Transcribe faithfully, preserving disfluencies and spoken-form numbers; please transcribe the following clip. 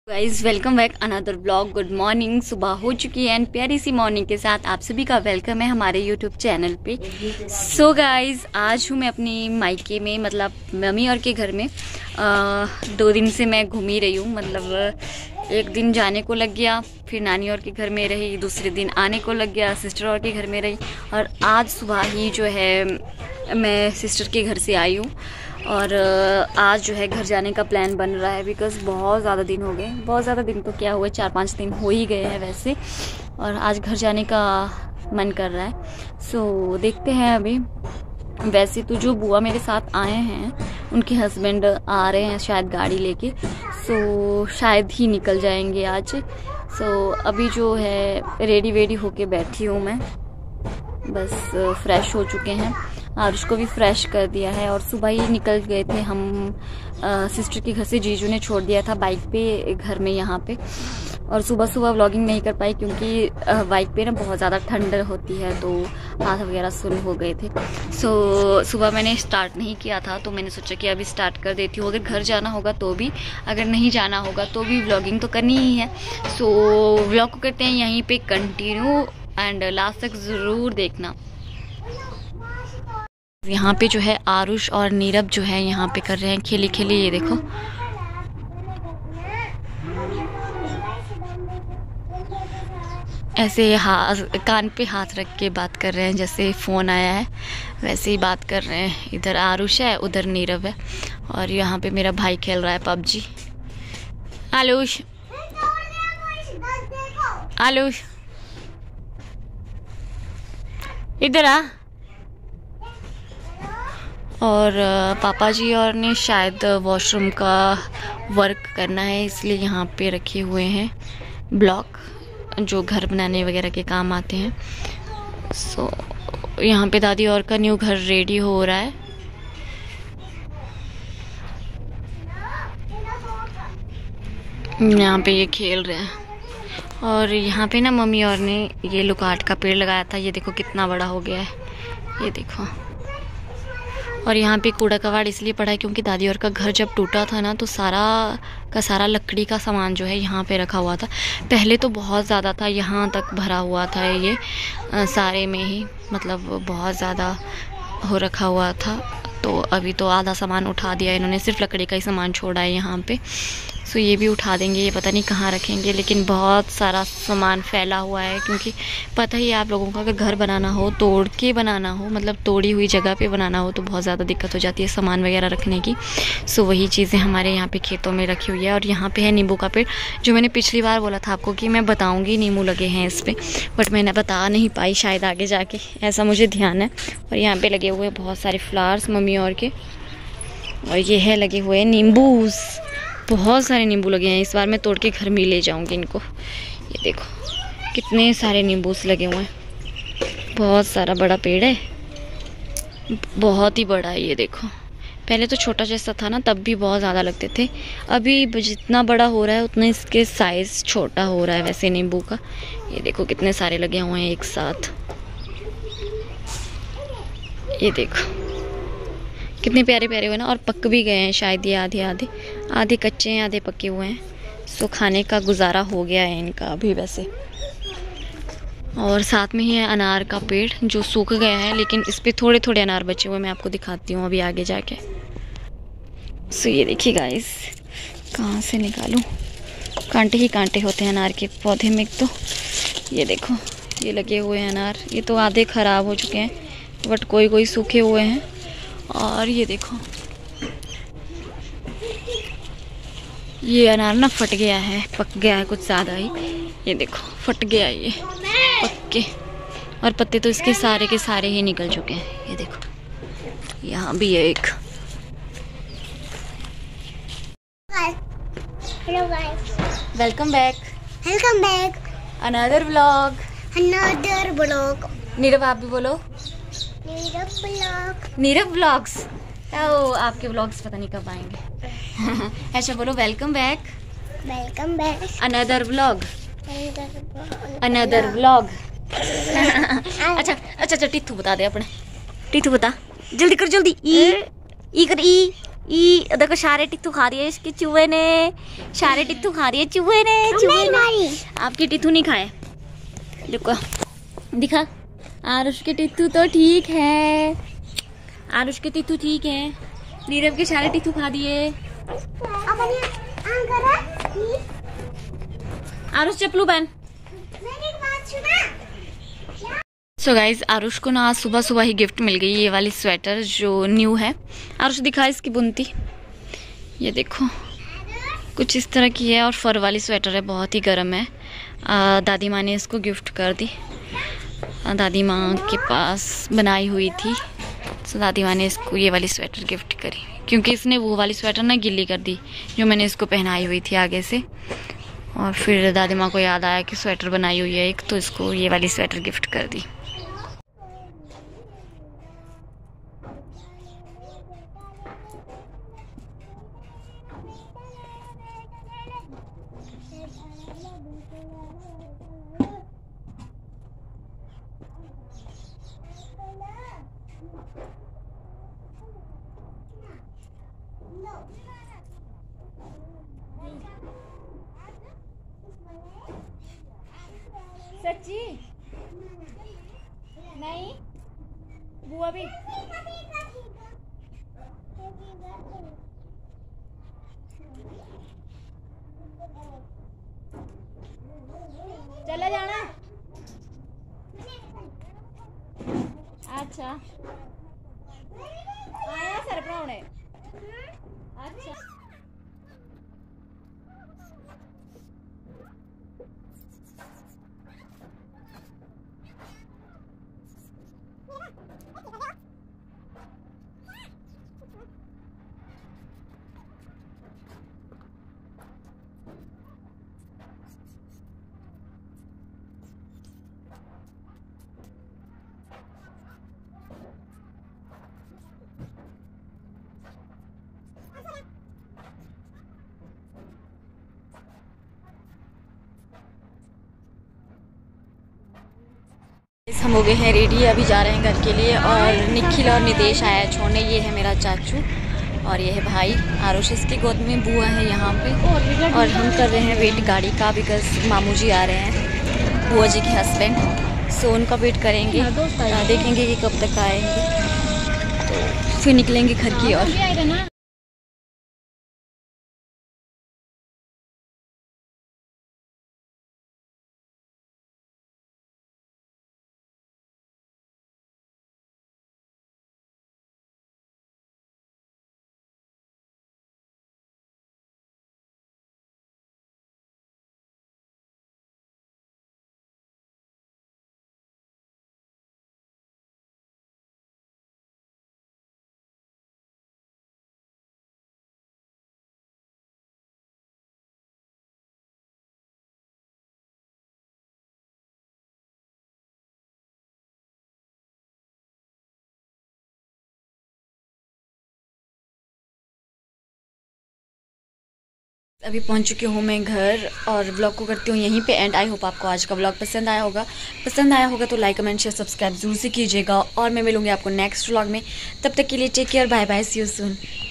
Guys welcome back another blog. Good morning, सुबह हो चुकी है एंड प्यारी सी मॉर्निंग के साथ आप सभी का वेलकम है हमारे यूट्यूब चैनल पे। सो गाइज आज हूँ मैं अपनी मायके में, मतलब मम्मी और के घर में। आ, दो दिन से मैं घूम ही रही हूँ, मतलब एक दिन जाने को लग गया, फिर नानी और के घर में रही, दूसरे दिन आने को लग गया, सिस्टर और के घर में रही, और आज सुबह ही जो है मैं सिस्टर के घर से आई हूँ। और आज जो है घर जाने का प्लान बन रहा है, बिकॉज़ बहुत ज़्यादा दिन हो गए, बहुत ज़्यादा दिन तो क्या हुए, चार पाँच दिन हो ही गए हैं वैसे, और आज घर जाने का मन कर रहा है। सो देखते हैं अभी। वैसे तो जो बुआ मेरे साथ आए हैं उनके हस्बैंड आ रहे हैं शायद गाड़ी लेके, सो शायद ही निकल जाएंगे आज। सो अभी जो है रेडी वेडी होके बैठी हूँ मैं, बस फ्रेश हो चुके हैं, आरुष को भी फ्रेश कर दिया है, और सुबह ही निकल गए थे हम आ, सिस्टर के घर से। जीजू ने छोड़ दिया था बाइक पे घर में यहाँ पे, और सुबह सुबह व्लॉगिंग नहीं कर पाई क्योंकि बाइक पे ना बहुत ज़्यादा ठंड होती है, तो हाथ वगैरह सुन हो गए थे। सो सुबह मैंने स्टार्ट नहीं किया था, तो मैंने सोचा कि अभी स्टार्ट कर देती हूँ। अगर घर जाना होगा तो भी, अगर नहीं जाना होगा तो भी व्लॉगिंग तो करनी ही है। सो व्लॉग को करते हैं यहीं पर कंटिन्यू, एंड लास्ट तक ज़रूर देखना। यहाँ पे जो है आरुष और नीरव जो है यहाँ पे कर रहे हैं खेली खेली, ये देखो। ऐसे हाथ कान पे हाथ रख के बात कर रहे हैं, जैसे फ़ोन आया है वैसे ही बात कर रहे हैं। इधर आरुष है, उधर नीरव है, और यहाँ पे मेरा भाई खेल रहा है पबजी। आलूष आलूष इधर आ। और पापा जी और ने शायद वॉशरूम का वर्क करना है, इसलिए यहाँ पे रखे हुए हैं ब्लॉक जो घर बनाने वगैरह के काम आते हैं। सो यहाँ पे दादी और का न्यू घर रेडी हो रहा है। यहाँ पे ये खेल रहे हैं, और यहाँ पे ना मम्मी और ने ये लुकाट का पेड़ लगाया था, ये देखो कितना बड़ा हो गया है, ये देखो। और यहाँ पे कूड़ा कबाड़ इसलिए पड़ा है क्योंकि दादी और का घर जब टूटा था ना, तो सारा का सारा लकड़ी का सामान जो है यहाँ पे रखा हुआ था। पहले तो बहुत ज़्यादा था, यहाँ तक भरा हुआ था ये आ, सारे में ही, मतलब बहुत ज़्यादा हो रखा हुआ था। तो अभी तो आधा सामान उठा दिया इन्होंने, सिर्फ लकड़ी का ही सामान छोड़ा है यहाँ पे। सो ये भी उठा देंगे, ये पता नहीं कहाँ रखेंगे, लेकिन बहुत सारा सामान फैला हुआ है, क्योंकि पता ही है आप लोगों को, अगर घर बनाना हो, तोड़ के बनाना हो, मतलब तोड़ी हुई जगह पे बनाना हो, तो बहुत ज़्यादा दिक्कत हो जाती है सामान वगैरह रखने की। सो वही चीज़ें हमारे यहाँ पे खेतों में रखी हुई है। और यहाँ पे है नींबू का पेड़, जो मैंने पिछली बार बोला था आपको कि मैं बताऊँगी नींबू लगे हैं इस पर, बट मैंने बता नहीं पाई, शायद आगे जाके, ऐसा मुझे ध्यान है। और यहाँ पर लगे हुए बहुत सारे फ्लावर्स मम्मी और के, और ये है लगे हुए नींबूस, बहुत सारे नींबू लगे हैं। इस बार मैं तोड़ के घर में ले जाऊंगी इनको। ये देखो कितने सारे नींबूस लगे हुए हैं, बहुत सारा बड़ा पेड़ है, बहुत ही बड़ा है। ये देखो, पहले तो छोटा जैसा था ना, तब भी बहुत ज़्यादा लगते थे, अभी जितना बड़ा हो रहा है उतना इसके साइज़ छोटा हो रहा है वैसे नींबू का। ये देखो कितने सारे लगे हुए हैं एक साथ, ये देखो कितने प्यारे प्यारे हुए ना, और पक भी गए हैं शायद ये, आधे आधे आधे कच्चे हैं आधे पके हुए हैं। सो खाने का गुजारा हो गया है इनका अभी वैसे। और साथ में ही है अनार का पेड़ जो सूख गया है, लेकिन इस पे थोड़े थोड़े अनार बचे हुए, मैं आपको दिखाती हूँ अभी आगे जाके। सो ये देखिए गाइस, कहाँ से निकालूं, कांटे ही कांटे होते हैं अनार के पौधे में। तो ये देखो ये लगे हुए हैं अनार, ये तो आधे ख़राब हो चुके हैं, बट कोई कोई सूखे हुए हैं। और ये देखो ये अनार ना फट गया है, पक गया है कुछ ज़्यादा ही, ये देखो फट गया है ये पक के, और पत्ते तो इसके सारे के सारे ही निकल चुके हैं। ये देखो यहाँ भी है एक। Hello guys, welcome back welcome back another vlog, another blog. Nirav आप भी बोलो, नीरव ब्लॉग, नीरव व्लॉग्स। ओ आपके व्लॉग्स पता नहीं कब आएंगे। ऐसा बोलो, welcome back welcome back another vlog, another vlog. अच्छा अच्छा अच्छा टिथू बता दे अपने, टिथू बता जल्दी कर, जल्दी। ई ई कर, ई ई देखो सारे टिथू खा रही है इसके चूहे ने, सारे टिथू खा रही है चूहे ने, चूहे ने। आपके टिथू नहीं खाए, देखो दिखा। आरुष के टिथू तो ठीक है, आरुष के टिथू ठीक है। नीरव के सारे टिथू खा दिए। आरुष चप्पू पहन। सो गाइज आरुष को ना आज सुबह सुबह ही गिफ्ट मिल गई ये वाली स्वेटर जो न्यू है। आरुष दिखा इसकी बुनती, ये देखो कुछ इस तरह की है और फर वाली स्वेटर है, बहुत ही गर्म है। आ, दादी माँ ने इसको गिफ्ट कर दी, आ, दादी माँ के पास बनाई हुई थी। सो दादी माँ ने इसको ये वाली स्वेटर गिफ्ट करी, क्योंकि इसने वो वाली स्वेटर ना गिल्ली कर दी जो मैंने इसको पहनाई हुई थी आगे से। और फिर दादी माँ को याद आया कि स्वेटर बनाई हुई है एक, तो इसको ये वाली स्वेटर गिफ्ट कर दी। सच्ची नहीं बुआ भी चले जाना। अच्छा आया सर पढ़ाने। अच्छा हम हो गए हैं रेडी, अभी जा रहे हैं घर के लिए। और निखिल और नितेश आया है छोड़ने। ये है मेरा चाचू और ये है भाई आरुष, इसकी गोद में बुआ है यहाँ पे। और हम कर रहे हैं वेट गाड़ी का, बिकॉज मामू जी आ रहे हैं, बुआ जी के हस्बैंड। सो उनका वेट करेंगे, देखेंगे कि कब तक आएंगे, तो फिर निकलेंगे घर की ओर। अभी पहुंच चुकी हूँ मैं घर और ब्लॉग को करती हूँ यहीं पे एंड। आई होप आपको आज का ब्लॉग पसंद आया होगा। पसंद आया होगा तो लाइक कमेंट शेयर सब्सक्राइब जरूर से कीजिएगा और मैं मिलूंगी आपको नेक्स्ट ब्लॉग में। तब तक के लिए take care, bye bye, see you soon.